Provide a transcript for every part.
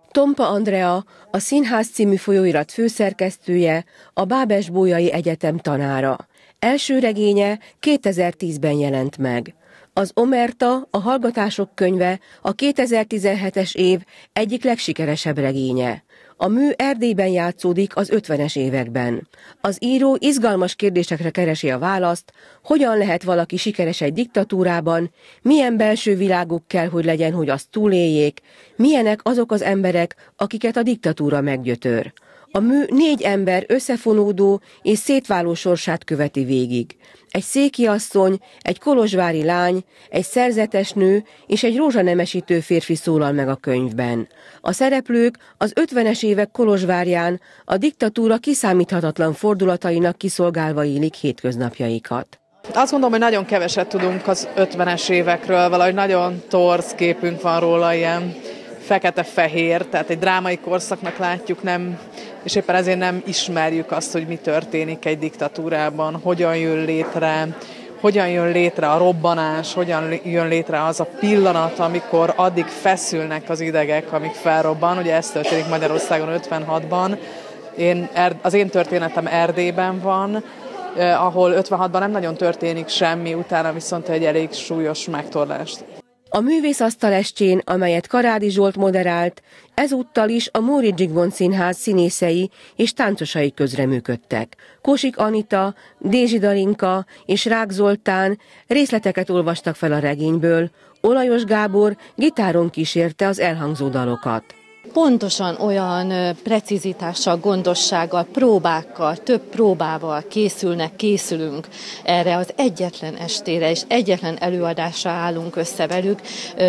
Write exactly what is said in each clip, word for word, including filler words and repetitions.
Tompa Andrea, a Színház című folyóirat főszerkesztője, a Bábes-Bolyai Egyetem tanára. Első regénye kétezer-tízben jelent meg. Az Omerta, a Hallgatások könyve a kétezer-tizenhetes év egyik legsikeresebb regénye. A mű Erdélyben játszódik az ötvenes években. Az író izgalmas kérdésekre keresi a választ, hogyan lehet valaki sikeres egy diktatúrában, milyen belső világuk kell, hogy legyen, hogy azt túléljék, milyenek azok az emberek, akiket a diktatúra meggyötör. A mű négy ember összefonódó és szétváló sorsát követi végig. Egy székiasszony, egy kolozsvári lány, egy szerzetes nő és egy rózsanemesítő férfi szólal meg a könyvben. A szereplők az ötvenes évek Kolozsvárján a diktatúra kiszámíthatatlan fordulatainak kiszolgálva élik hétköznapjaikat. Azt gondolom, hogy nagyon keveset tudunk az ötvenes évekről, valahogy nagyon torz képünk van róla, ilyen fekete-fehér, tehát egy drámai korszaknak látjuk, nem, és éppen ezért nem ismerjük azt, hogy mi történik egy diktatúrában, hogyan jön létre, hogyan jön létre a robbanás, hogyan jön létre az a pillanat, amikor addig feszülnek az idegek, amíg felrobban. Ugye ez történik Magyarországon ötvenhatban. Én, az én történetem Erdélyben van, eh, ahol ötvenhatban nem nagyon történik semmi, utána viszont egy elég súlyos megtorlást. A művészasztal estjén, amelyet Karádi Zsolt moderált, ezúttal is a Móricz Zsigmond Színház színészei és táncosai közreműködtek. Kosik Anita, Dézsi Darinka és Rák Zoltán részleteket olvastak fel a regényből, Olajos Gábor gitáron kísérte az elhangzó dalokat. Pontosan olyan precizitással, gondossággal, próbákkal, több próbával készülnek, készülünk erre az egyetlen estére, és egyetlen előadásra állunk össze velük,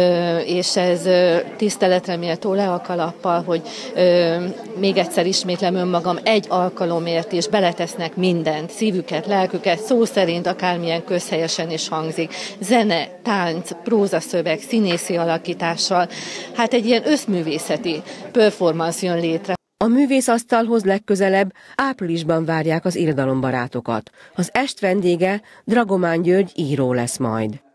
és ez tiszteletre méltó le a kalappal, hogy még egyszer ismétlem önmagam, egy alkalomért is beletesznek mindent, szívüket, lelküket, szó szerint akármilyen közhelyesen is hangzik. Zene, tánc, prózaszöveg, színészi alakítással, hát egy ilyen összművészeti performance jön létre. A művészasztalhoz legközelebb áprilisban várják az irodalombarátokat. Az est vendége Dragomán György író lesz majd.